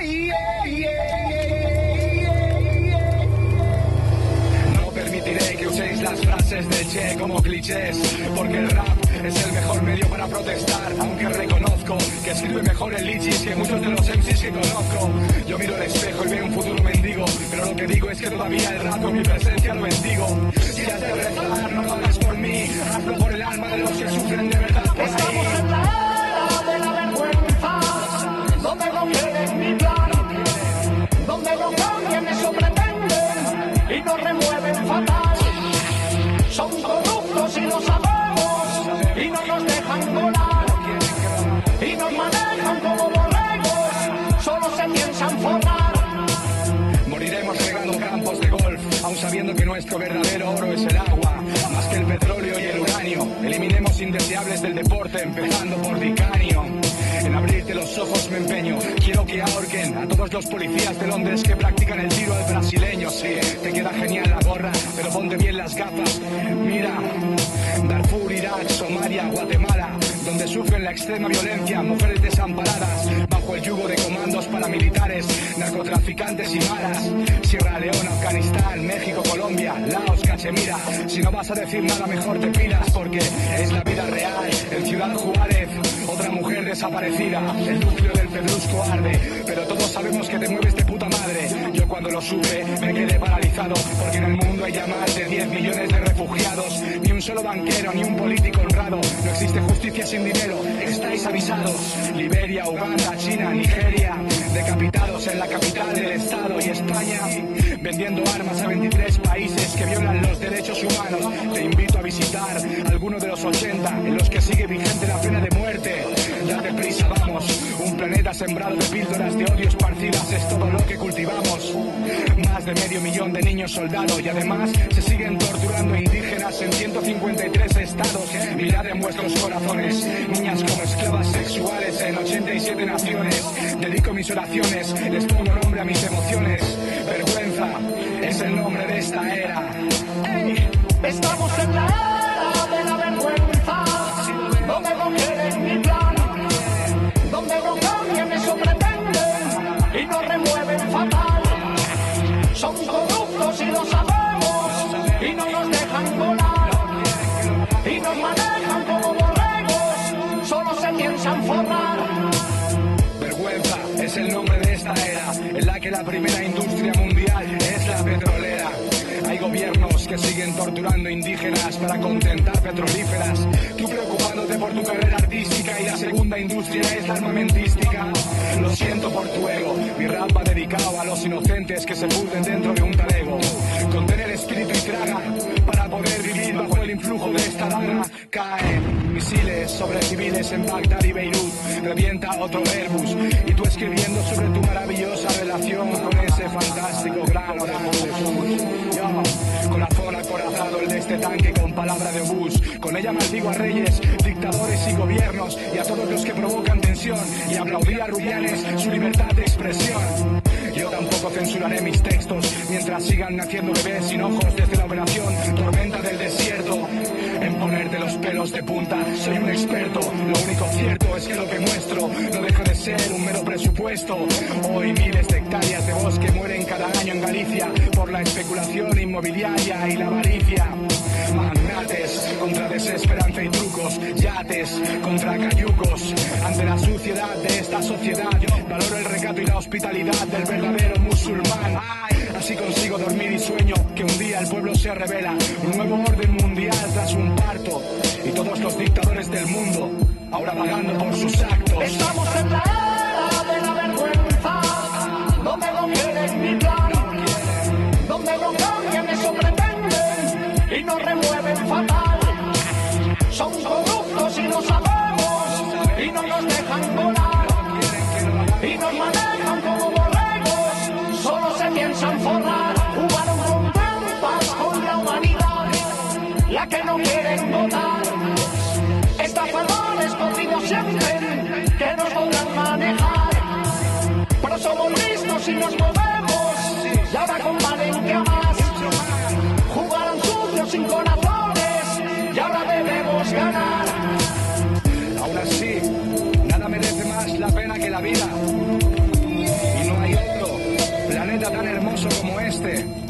No permitiré que uséis las frases de Che como clichés, porque el rap es el mejor medio para protestar, aunque reconozco que escribe mejor el Lichis que muchos de los MCs que conozco. Yo miro al espejo y veo un futuro mendigo, pero lo que digo es que todavía el rap con mi presencia lo bendigo. Si has de rezar, no lo hagas por mí, hazlo por el alma de los que sufren de verdad por ahí. Estamos en la era de la vergüenza, donde no quieren mi plan, donde no cambian eso pretenden y nos remueven fatal. Son corruptos y lo sabemos y no nos dejan volar y nos manejan como borregos, solo se piensan forrar. Moriremos regando campos de golf, aun sabiendo que nuestro verdadero oro es el agua, más que el petróleo y el uranio. Eliminemos indeseables del deporte, empezando por Dicanio. En abrirte los ojos me empeño, quiero que ahorquen a todos los policías de Londres que practican el tiro al brasileño. Sí, te queda genial la gorra, pero ponte bien las gafas. Mira, Darfur, Irak, Somalia, Guatemala, donde sufren la extrema violencia, mujeres desamparadas, bajo el yugo de comandos paramilitares, narcotraficantes y maras. Sierra Leona, Afganistán, México, Colombia, Laos, Cachemira. Si no vas a decir nada, mejor te pidas, porque es la vida real. En Ciudad Juárez, otra mujer desaparecida, el núcleo del Pedrusco arde, pero todos sabemos que te mueves de puta madre. Yo cuando lo supe me quedé paralizado, porque en el mundo hay ya más de 10 millones de refugiados. Ni un solo banquero, ni un político honrado. No existe justicia sin dinero, estáis avisados. Liberia, Uganda, China, Nigeria, decapitados en la capital del estado. Y España, vendiendo armas a 23 países que violan los derechos humanos. Te invito a visitar alguno de los 80 en los que sigue vigente la pena de muerte. Date prisa, vamos, un planeta sembrado de píldoras de odio esparcidas es todo lo que cultivamos. Más de medio millón de niños soldados y además se siguen torturando indígenas en 153 estados. Mirad en vuestros corazones, niñas como esclavas sexuales en 87 naciones. Dedico mis oraciones, les pongo nombre a mis emociones. Vergüenza es el nombre de esta era. ¡Ey! Estamos en la era de la vergüenza, donde no quieren mi plan, donde no cambian eso pretenden y nos remueven fatal. Son corruptos y lo sabemos y no nos dejan volar y nos manejan como borregos, solo se piensan forrar. Vergüenza es el nombre de esta era, en la que la primera industria mundial es la petrolera. Hay gobiernos que siguen torturando indígenas para contentar petrolíferas. Tú preocupándote por tu carrera artística y la segunda industria es la armamentística. Lo siento por tu ego, mi rap va dedicado a los inocentes que se pudren dentro de un talego. Contener espíritu y traga para poder vivir bajo el influjo de esta daga. Caen misiles sobre civiles en Bagdad y Beirut, revienta otro Airbus y tú escribiendo sobre tu maravillosa relación con ese fantástico grano de luz. Corazón acorazado el de este tanque con palabra de obús. Con ella maldigo a reyes, dictadores y gobiernos y a todos los que provocan tensión y aplaudí a Rubianes su libertad de expresión. Yo tampoco censuraré mis textos mientras sigan naciendo bebés sin ojos desde la operación Tormenta del Desierto. En ponerte los pelos de punta soy un experto. Lo único cierto es que lo que muestro no deja de ser un mero presupuesto. Hoy miles de hectáreas de bosque mueren cada año en Galicia por la especulación inmobiliaria y la avaricia. Magnates contra desesperanza y trucos, yates contra cayucos. Ante la suciedad de esta sociedad valoro el recato y la hospitalidad del verdadero musulmán. Así consigo dormir y sueño que un día el pueblo se revela. Un nuevo orden mundial tras un parto y todos los dictadores del mundo ahora pagando por sus actos. Estamos en la era de la vergüenza, donde no quieren mi plan, donde no cambian eso pretenden y nos remueven fatal. Son corruptos y lo sabemos y no nos dejan volar y nos manejan como borregos, solo se piensan forrar. Jugaron con trampas con la humanidad, la que no quieren votar. Estafadores corridos sienten que nos podrán manejar, pero somos listos y nos movemos y ahora con Valencia más. Jugaron sucios sin corazones y ahora debemos ganar. Aún así, nada merece más la pena que la vida. Y no este.